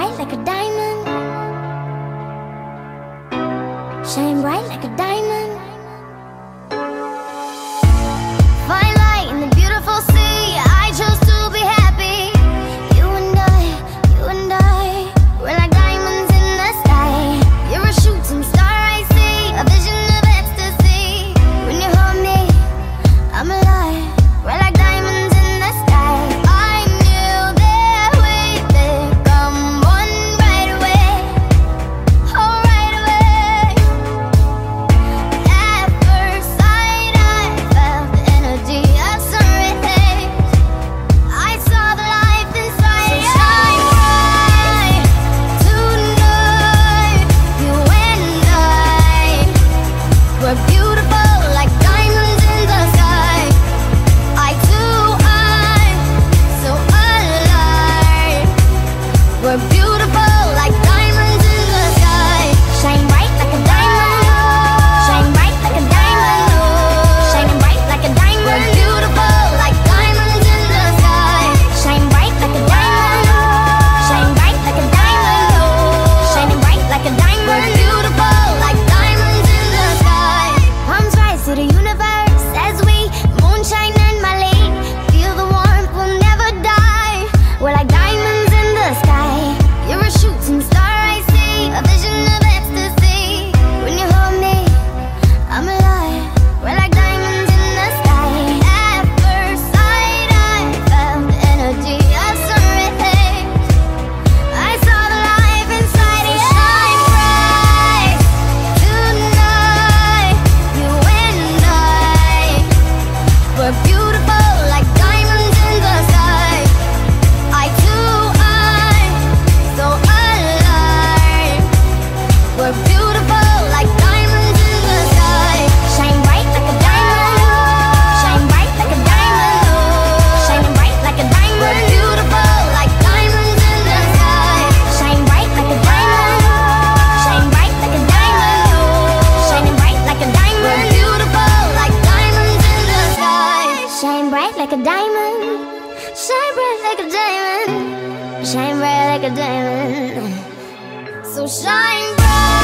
bright like a diamond. Shine bright like a diamond. Fine light in the beautiful sea. I chose to be happy. You and I, we're like diamonds in the sky. You're a shooting star I see, a vision of ecstasy. When you hold me, I'm alive. We're like diamonds in the sky. I knew that we'd become one right away. Oh, right away. At first sight, I felt the energy of sun rays. I saw the life inside. So shine bright tonight. You and I, we're beautiful like diamonds in the sky. I too, I'm so alive. We're beautiful like diamonds in the sky. Shine bright like a diamond. Shine bright like a diamond. Shining bright like a diamond. We're beautiful like diamonds in the sky. Shine bright like a diamond. Shine bright like a diamond. Shining bright like a diamond. We're beautiful like diamonds in the sky. Palms rise to the universe as we moonshine and Mali. Feel the warmth, we'll never die. We're like diamonds in the sky. You're a shooting star I see, a vision of ecstasy. When you hold me, I'm alive. We're like diamonds in the sky. At first sight, I felt the energy of sun rays. I saw the life inside you. Shine bright tonight. You and I, we're beautiful like diamonds in the sky. I too, I'm so alive. We're beautiful like diamonds in the sky. Shine bright like a diamond. Shine bright like a diamond. Shining bright like a diamond. We're beautiful like diamonds in the sky. Shine bright like a diamond. Shine bright like a diamond. Shining bright like a diamond. We're beautiful like diamonds in the sky. Shine bright like a diamond. Shine bright like a diamond. Shine bright like a diamond. So shine bright.